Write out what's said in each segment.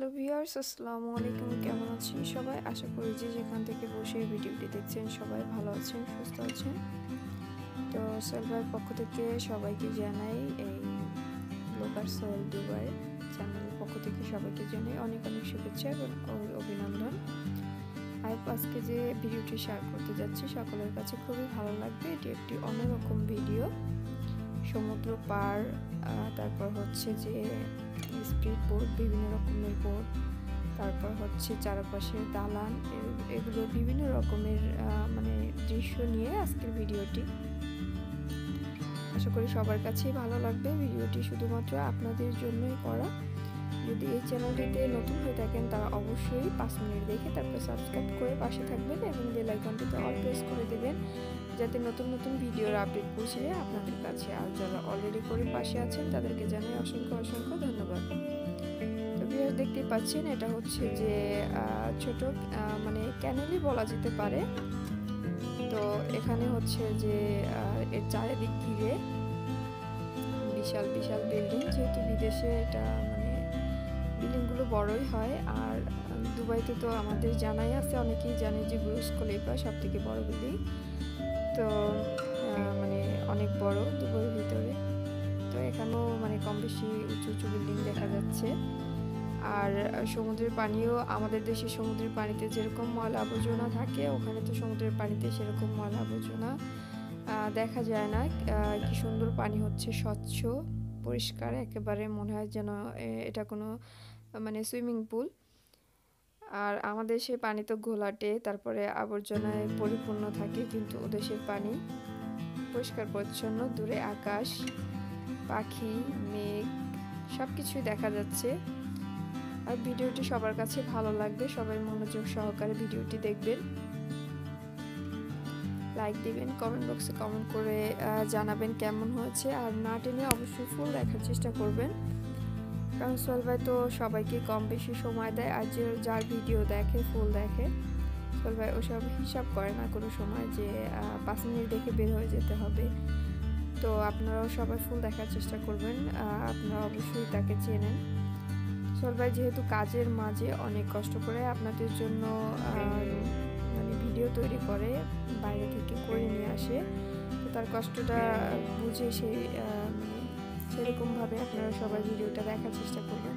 Hello viewers, আসসালামু আলাইকুম। কেমন আছেন সবাই? আশা করি যে যেখান থেকে বসে ভিডিওটি দেখছেন সবাই ভালো আছেন, সুস্থ আছেন। তো সোহেল ভাইয়ের পক্ষ থেকে সবাইকে জানাই, এই ব্লগার সোহেল দুবাই চ্যানেলের পক্ষ থেকে সবাইকে জানাই অনেক অনেক শুভেচ্ছা এবং অভিনন্দন। আজকে যে ভিডিওটি শেয়ার করতে যাচ্ছি সকলের কাছে খুবই ভালো লাগবে। এটি একটি অন্যরকম ভিডিও। সমুদ্র পার, তারপর হচ্ছে যে স্পিড বোট, বিভিন্ন রকমের বোট, তারপর হচ্ছে চারপাশে দালান, এগুলো বিভিন্ন রকমের মানে দৃশ্য নিয়ে আজকের ভিডিওটি। আশা করি সবার কাছেই ভালো লাগবে। ভিডিওটি শুধুমাত্র আপনাদের জন্যই করা। যদি এই চ্যানেলটিতে নতুন হয়ে থাকেন তারা অবশ্যই 5 মিনিট দেখে তারপর সাবস্ক্রাইব করে পাশে থাকবেন এবং বেল আইকনটিতে অল প্রেস করে দেবেন, যাতে নতুন নতুন ভিডিওর আপডেট পৌঁছে যায় আপনাদের কাছে। আর যারা অলরেডি করে পাশে আছেন তাদেরকে জানাই অসংখ্য অসংখ্য ধন্যবাদ। তো ভিউয়ার্স, দেখতেই পাচ্ছেন এটা হচ্ছে যে ছোট মানে ক্যানেলই বলা যেতে পারে। তো এখানে হচ্ছে যে এর চারিদিক ঘিরে বিশাল বিশাল বিল্ডিং, যেহেতু বিদেশে এটা মানে বিল্ডিংগুলো বড়ই হয়। আর দুবাইতে তো আমাদের জানাই আছে, অনেকেই জানে যে বুর্জ খলিফা সব থেকে বড় বিল্ডিং। তো মানে অনেক বড় দুবাইয়ের ভিতরে। তো এখানেও মানে কম বেশি উঁচু উঁচু বিল্ডিং দেখা যাচ্ছে। আর সমুদ্রের পানিও, আমাদের দেশে সমুদ্রের পানিতে যেরকম ময়লা আবর্জনা থাকে, ওখানে তো সমুদ্রের পানিতে সেরকম ময়লা আবর্জনা দেখা যায় না। কি সুন্দর পানি হচ্ছে, স্বচ্ছ পরিষ্কার একেবারে, মনে হয় যেন এটা কোনো মানে সুইমিং পুল। আর আমাদের সে পানি তো ঘোলাটে, তারপরে আবর্জনায় পরিপূর্ণ থাকে, কিন্তু ওদেশের পানি পরিষ্কার পরিচ্ছন্ন। দূরে আকাশ, পাখি, মেঘ সব কিছুই দেখা যাচ্ছে। আর ভিডিওটি সবার কাছে ভালো লাগবে, সবাই মনোযোগ সহকারে ভিডিওটি দেখবেন, লাইক দিবেন, কমেন্ট বক্সে কমেন্ট করে জানাবেন কেমন হয়েছে। আর না টেনে অবশ্যই ফুল দেখার চেষ্টা করবেন, কারণ সোহেল ভাই তো সবাইকে কম বেশি সময় দেয়। আর যার ভিডিও দেখে, ফুল দেখে, সোহেল ভাই ওসব হিসাব করে না কোনো সময় যে 5 মিনিট দেখে বের হয়ে যেতে হবে। তো আপনারাও সবাই ফুল দেখার চেষ্টা করবেন। আপনারা অবশ্যই তাকে চেনেন। সোহেল ভাই যেহেতু কাজের মাঝে অনেক কষ্ট করে আপনাদের জন্য মানে ভিডিও তৈরি করে, বাইরে থেকে করে নিয়ে আসে, তো তার কষ্টটা বুঝে সেই মানে সেরকমভাবে আপনারা সবাই ভিডিওটা দেখার চেষ্টা করবেন।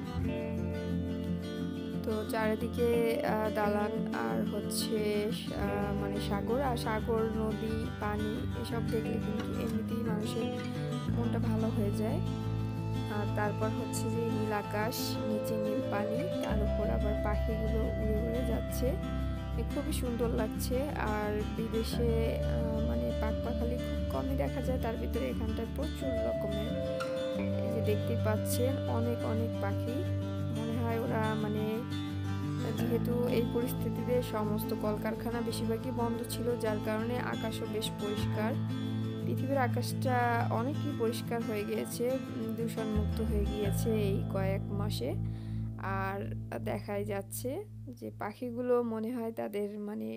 তো চারিদিকে দালান আর হচ্ছে মানে সাগর, আর সাগর, নদী, পানি এসব দেখলে কিন্তু এমনিতেই মানুষের মনটা ভালো হয়ে যায়। আর তারপর হচ্ছে যে নীল আকাশ, নিচে নীল পানি, তার উপর আবার পাখিগুলো উড়ে উড়ে যাচ্ছে, খুবই সুন্দর লাগছে। আর বিদেশে মানে পাখপাখালি খুব কমই দেখা যায়, তার ভিতরে এখানটায় প্রচুর রকমের, এই যে দেখতেই পাচ্ছেন অনেক অনেক পাখি। মনে হয় ওরা মানে যেহেতু এই পরিস্থিতিতে সমস্ত কলকারখানা বেশিরভাগই বন্ধ ছিল, যার কারণে আকাশও বেশ পরিষ্কার। পৃথিবীর আকাশটা অনেকই পরিষ্কার হয়ে গিয়েছে, দূষণমুক্ত হয়ে গিয়েছে এই কয়েক মাসে। আর দেখাই যাচ্ছে যে পাখিগুলো মনে হয় তাদের মানে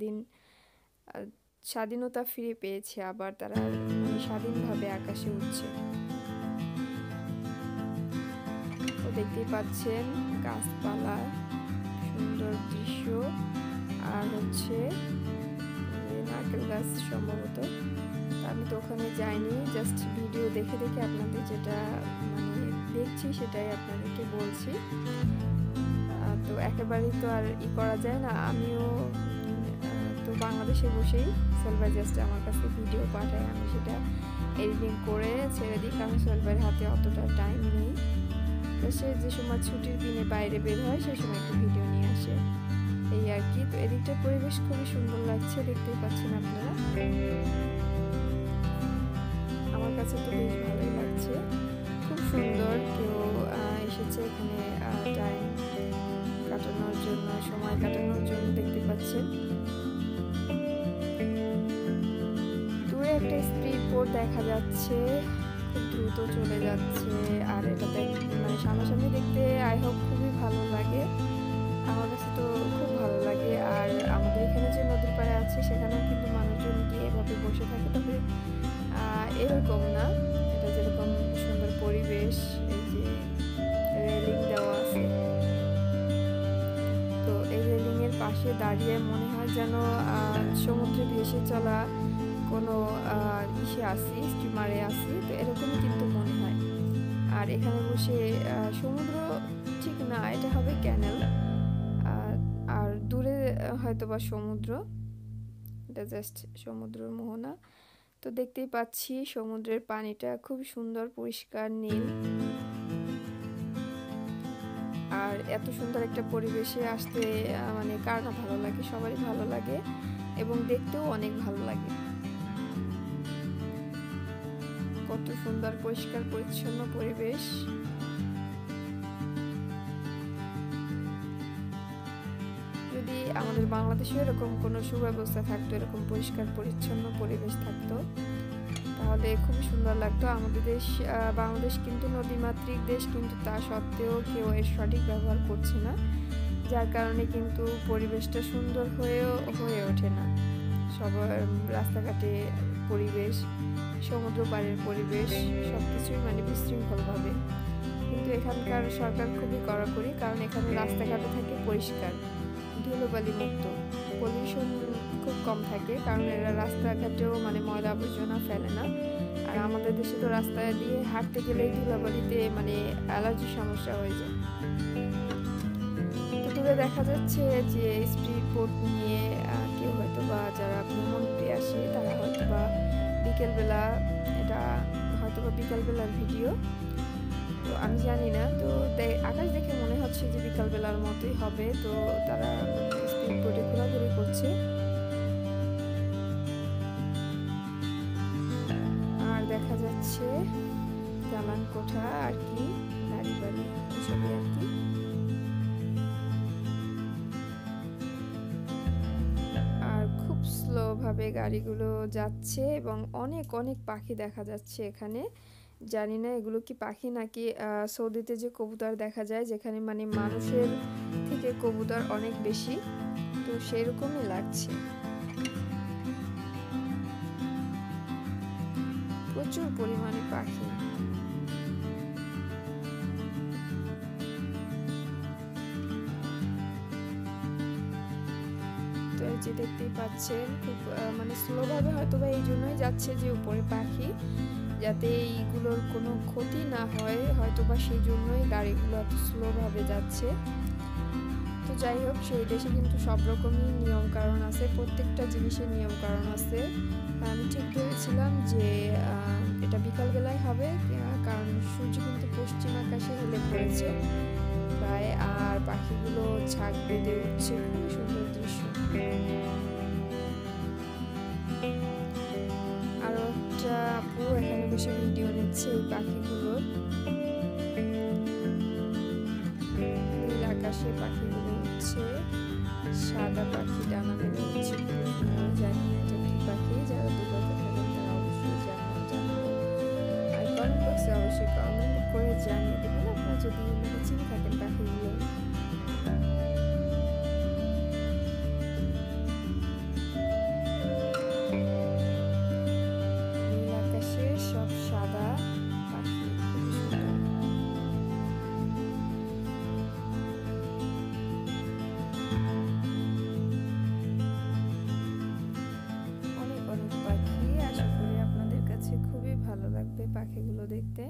স্বাধীনতা ফিরে পেয়েছে, আবার তারা মানে স্বাধীনভাবে আকাশে উঠছে। তো দেখতেই পাচ্ছেন গাছপালা, সুন্দর দৃশ্য। আর হচ্ছে নারকেল গাছ সম্ভবত। আমি তো ওখানে যাইনি, জাস্ট ভিডিও দেখে দেখে আপনাদের যেটা মানে দেখছি সেটাই আপনাদেরকে বলছি। তো একেবারেই তো আর করা যায় না। আমিও তো বাংলাদেশে বসেই সোহেল ভাই জাস্ট আমার কাছে ভিডিও পাঠায়, আমি সেটা এডিটিং করে ছেড়ে দিই, কারণ সোহেল ভাইয়ের হাতে অতটা টাইম নেই। তো সে যে সময় ছুটির দিনে বাইরে বের হয় সেই সময় একটু ভিডিও নিয়ে আসে, এই আর কি। তো এদিকটার পরিবেশ খুবই সুন্দর লাগছে, দেখতেই পাচ্ছেন আপনারা। আমার কাছে তো বেশ ভালোই লাগছে, খুব সুন্দর। কেউ এসেছে এখানে টাইম কাটানোর জন্য, সময় কাটানোর জন্য, দেখতে পাচ্ছেন। দূরে একটা স্পিড বোট দেখা যাচ্ছে, খুব দ্রুত চলে যাচ্ছে। আর এটাতে মানে সামনাসামনি দেখতে আই হোপ খুবই ভালো লাগে, আমার কাছে তো খুব ভালো লাগে। আর আমাদের এখানে যে নদীর পাড়ে আছে সেখানেও কিন্তু মানুষজন গিয়ে এভাবে বসে থাকে, তবে এরকম না। এটা যেরকম সুন্দর পরিবেশ, এই যে রেলিং দেওয়া আছে, পাশে দাঁড়িয়ে মনে হয় যেন সমুদ্রে ভেসে চলা কোনো ইসে আসি, স্টিমারে আসি, তো এরকমই কিন্তু মনে হয়। আর এখানে বসে সমুদ্র ঠিক না, এটা হবে ক্যানেল, আর দূরে হয়তোবা সমুদ্র, এটা জাস্ট সমুদ্রের মোহনা। তো দেখতেই পাচ্ছি সমুদ্রের পানিটা খুব সুন্দর, পরিষ্কার নীল। আর এত সুন্দর একটা পরিবেশে আসতে মানে কার না ভালো লাগে, সবারই ভালো লাগে এবং দেখতেও অনেক ভালো লাগে। কত সুন্দর পরিষ্কার পরিচ্ছন্ন পরিবেশ। যদি আমাদের বাংলাদেশে এরকম কোনো সুব্যবস্থা থাকতো, এরকম পরিষ্কার পরিচ্ছন্ন পরিবেশ থাকতো, তাহলে খুবই সুন্দর লাগতো। আমাদের দেশ বাংলাদেশ কিন্তু নদীমাতৃক দেশ, কিন্তু তা সত্ত্বেও কেউ এর সঠিক ব্যবহার করছে না, যার কারণে কিন্তু পরিবেশটা সুন্দর হয়ে ওঠে না। সবার রাস্তাঘাটে পরিবেশ, সমুদ্র পাড়ের পরিবেশ, সব কিছুই মানে বিশৃঙ্খলভাবে। কিন্তু এখানকার সরকার খুবই কড়াকড়ি, কারণ এখানে রাস্তাঘাটও থাকে পরিষ্কার, ধুলোবালি মুক্ত, পলিউশন খুব কম থাকে, কারণ এরা রাস্তাঘাটেও মানে ময়লা আবর্জনা ফেলে না। আর আমাদের দেশে তো রাস্তায় দিয়ে হাঁটতে গেলেই ধুলাবালিতে মানে অ্যালার্জির সমস্যা হয়ে যায়। তো দূরে দেখা যাচ্ছে যে স্পিড বোট নিয়ে কেউ হয়তো বা যারা ভ্রমণ আসে তারা হয়তো বা বিকেলবেলা, এটা হয়তো বা বিকালবেলার ভিডিও, তো আমি জানি না। তো আকাশ দেখে মনে হচ্ছে যে বিকালবেলার মতোই হবে। তো তারা স্পিড বোটে ঘোরাঘুরি করছে। আর দেখা যাচ্ছে দালান কোঠা আর কি, বাড়ি বাড়ি এসবই আর কি। আর খুব স্লো ভাবে গাড়িগুলো যাচ্ছে এবং অনেক অনেক পাখি দেখা যাচ্ছে এখানে। জানি না এগুলো কি পাখি নাকি সৌদিতে যে কবুতর দেখা যায়, যেখানে মানে মানুষের থেকে কবুতর অনেক বেশি, তো সেরকমই লাগছে। প্রচুর পরিমাণে পাখি। তো এই যে দেখতেই পাচ্ছেন খুব মানে স্লোভাবে, হয়তো বা এই জন্যই যাচ্ছে যে উপরে পাখি, যাতে এইগুলোর কোনো ক্ষতি না হয়, হয়তো বা সেই জন্যই গাড়িগুলো এত স্লোভাবে যাচ্ছে। তো যাই হোক, সেই দেশে কিন্তু সব রকমই নিয়ম কারণ আছে, প্রত্যেকটা জিনিসের নিয়ম কারণ আছে। আমি ঠিক ভেবেছিলাম যে এটা বিকালবেলায় হবে, কারণ সূর্য কিন্তু পশ্চিম আকাশে হেলে পড়েছে প্রায়, আর পাখিগুলো ঝাঁক বেঁধে উঠছে, খুবই সুন্দর দৃশ্য। আরো একটা আপু এখানে বসে ভিডিও নিচ্ছে এই পাখিগুলোর। নীল আকাশে পাখিগুলো উঠছে, সাদা পাখি ডানা মেলে উঠছে, জানি না এটা কি পাখি, যারা দুবাইতে থাকেন তারা অবশ্যই জানাবেন। আর কমেন্ট বক্সে অবশ্যই কমেন্ট করে জানিয়ে দেবেন আপনারা যদি মানে চিনে থাকেন পাখিগুলো। নীল আকাশে সব সাদা পাখি, খুবই সুন্দর। অনেক অনেক পাখি, আশা করি আপনাদের কাছে খুবই ভালো লাগবে পাখিগুলো দেখতে।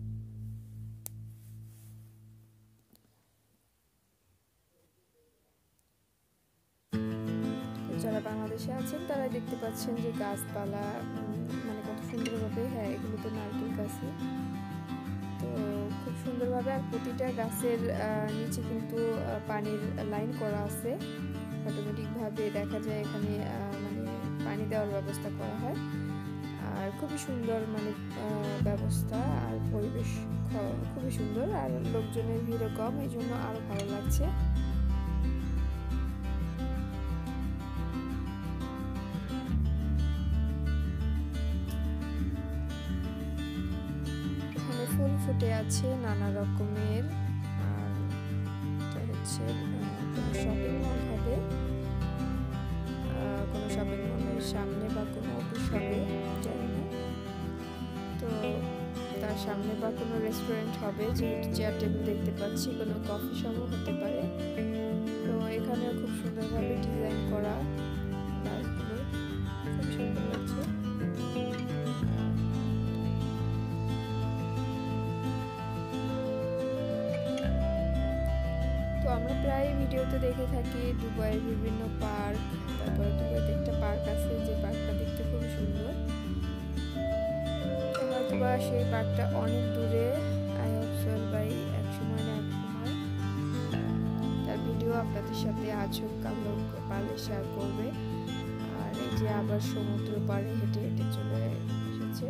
যারা বাংলাদেশে আছেন তারা দেখতে পাচ্ছেন যে গাছপালা মানে কত সুন্দরভাবে, হ্যাঁ এগুলো তো নারকেল গাছই, তো খুব সুন্দরভাবে। আর প্রতিটা গাছের নিচে কিন্তু পানির লাইন করা আছে, অটোমেটিকভাবে দেখা যায় এখানে মানে পানি দেওয়ার ব্যবস্থা করা হয়। আর খুবই সুন্দর মানে ব্যবস্থা, আর পরিবেশ খুবই সুন্দর, আর লোকজনের ভিড়ও কম, এই জন্য আরো ভালো লাগছে। এখানে ফুল ফুটে আছে নানা রকমের। আর এটা হচ্ছে কোনো শপিং মল হবে, কোনো শপিং মলের সামনে বা কোনো অফিস হবে, জানি না। তো তার সামনে বা কোনো রেস্টুরেন্ট হবে, যেহেতু চেয়ার টেবিল দেখতে পাচ্ছি, কোনো কফি শপও হতে পারে। তো এখানে খুব সুন্দরভাবে ভিডিওতে দেখে থাকি দুবাইয়ের বিভিন্ন পার্ক, তারপরে দুবাইতে একটা পার্ক আছে যে পার্কটা দেখতে খুব সুন্দর। হয়তোবা সেই পার্কটা অনেক দূরে। আই হোপ সোহেল ভাই এক সময় না এক সময় তার ভিডিও আপনাদের সাথে আজ হোক কাল হোক পারলে শেয়ার করবে। আর এই যে আবার সমুদ্র পাড়ে হেঁটে হেঁটে চলে এসেছে।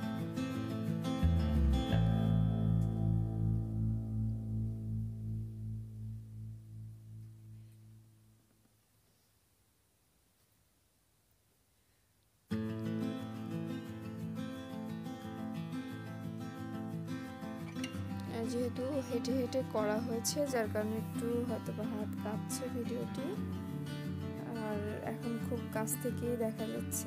যেহেতু হেঁটে হেঁটে করা হয়েছে যার কারণে একটু হয়তো বা হাত কাঁপছে ভিডিওটি। আর এখন খুব কাছ থেকেই দেখা যাচ্ছে।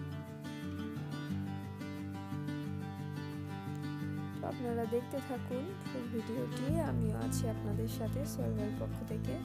আপনারা দেখতে থাকুন ফুল ভিডিওটি, আমিও আছি আপনাদের সাথে সোহেল ভাইয়ের পক্ষ থেকে।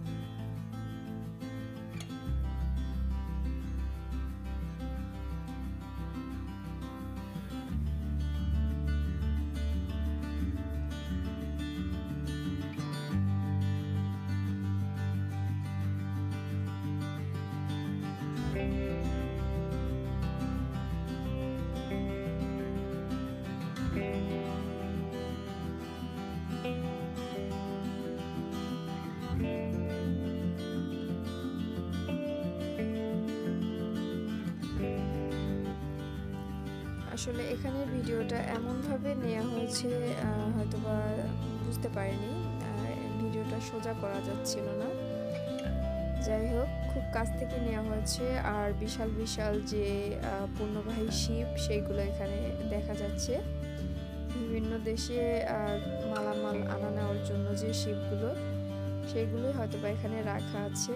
আসলে এখানে ভিডিওটা এমনভাবে নেওয়া হয়েছে হয়তোবা বুঝতে পারিনি, ভিডিওটা সোজা করা যাচ্ছিল না। যাই হোক খুব কাছ থেকে নেওয়া হয়েছে। আর বিশাল বিশাল যে পণ্যবাহী শিপ সেইগুলো এখানে দেখা যাচ্ছে। বিভিন্ন দেশে মালামাল আনা নেওয়ার জন্য যে শিপগুলো সেইগুলোই হয়তোবা এখানে রাখা আছে।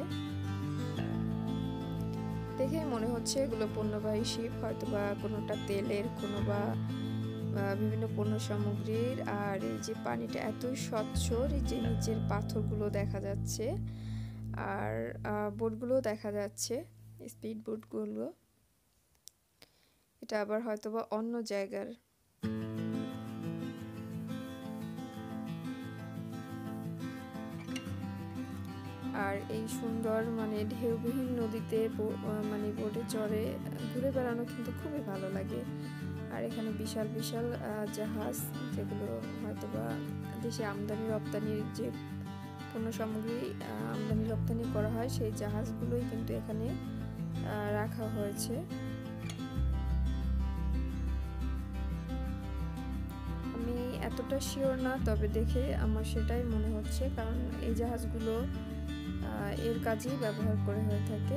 দেখেই মনে হচ্ছে এগুলো পণ্যবাহী শিপ, হয়তোবা কোনোটা তেলের, কোনো বা বিভিন্ন পণ্য সামগ্রীর। আর এই যে পানিটা এত স্বচ্ছ, এই যে নিচের পাথরগুলো দেখা যাচ্ছে আর বোটগুলো দেখা যাচ্ছে, স্পিড বোটগুলো। এটা আবার হয়তোবা অন্য জায়গার। আর এই সুন্দর মানে ঢেউবিহীন নদীতে মানে বোটে চড়ে ঘুরে বেড়ানো কিন্তু খুবই ভালো লাগে। আর এখানে বিশাল বিশাল জাহাজ, যেগুলো হয়তোবা দেশে আমদানি রপ্তানির যে পণ্য সামগ্রী আমদানি রপ্তানি করা হয় সেই জাহাজগুলোই কিন্তু এখানে রাখা হয়েছে। আমি এতটা শিওর না, তবে দেখে আমার সেটাই মনে হচ্ছে, কারণ এই জাহাজগুলো এর কাজেই ব্যবহার করে হয়ে থাকে।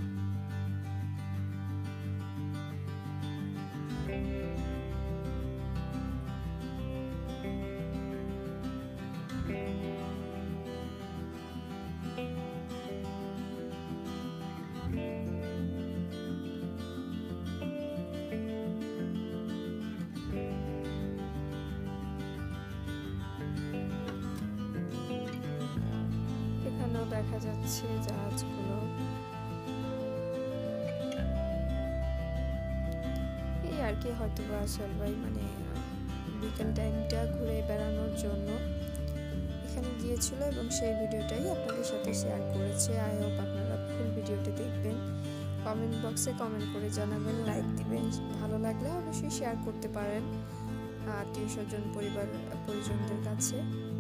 এখানেও দেখা যাচ্ছে জাহাজগুলো। এই আর কি হয়তোবা সোহেল ভাই মানে বিকেল টাইমটা ঘুরে বেড়ানোর জন্য এখানে গিয়েছিল এবং সেই ভিডিওটাই আপনাদের সাথে শেয়ার করেছে। আই হোপ আপনারা ফুল ভিডিওটি দেখবেন। কমেন্ট বক্সে কমেন্ট করে জানাবেন, লাইক দিবেন। ভালো লাগলে অবশ্যই শেয়ার করতে পারেন আত্মীয় স্বজন পরিজনদের কাছে।